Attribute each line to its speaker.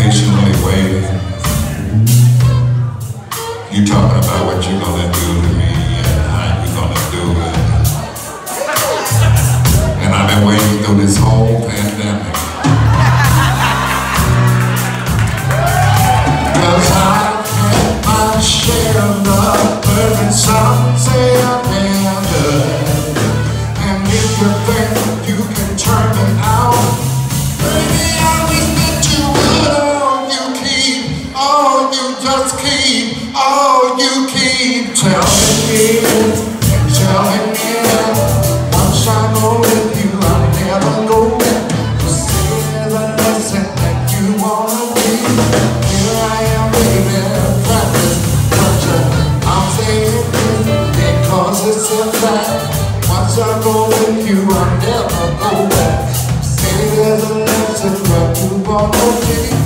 Speaker 1: patiently waiting. You talking about what you're gonna do to me and how you're gonna do it. And I've been waiting through this whole pandemic. 'Cause I've had my share of love, but some say I've been good. And if you think you can turn me out, baby, I will get you good. You keep telling me and telling me that once I go with you, I'll never go back. Just say the lesson that you wanna be. Here I am, baby, practice, but I'm saying it because it's a fact. Once I go with you, I'll never go back. Say there's a lesson that you wanna be.